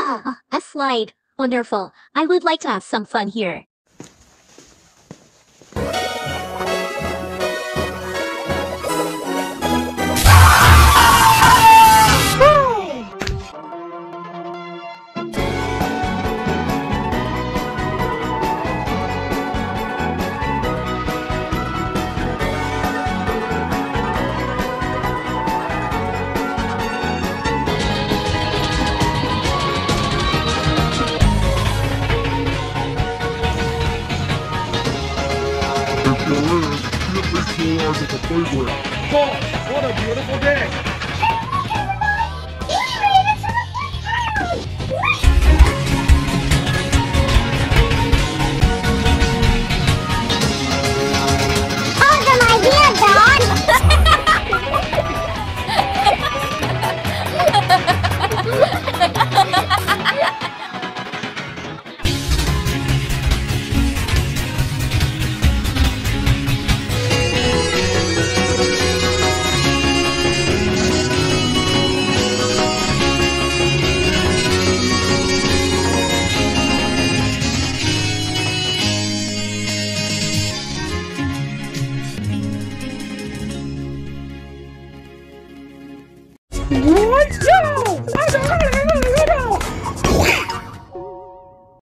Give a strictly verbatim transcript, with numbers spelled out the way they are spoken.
Ah, a slide. Wonderful. I would like to have some fun here. At the playground. Oh, what a beautiful day! Awesome idea, Don! Let's go!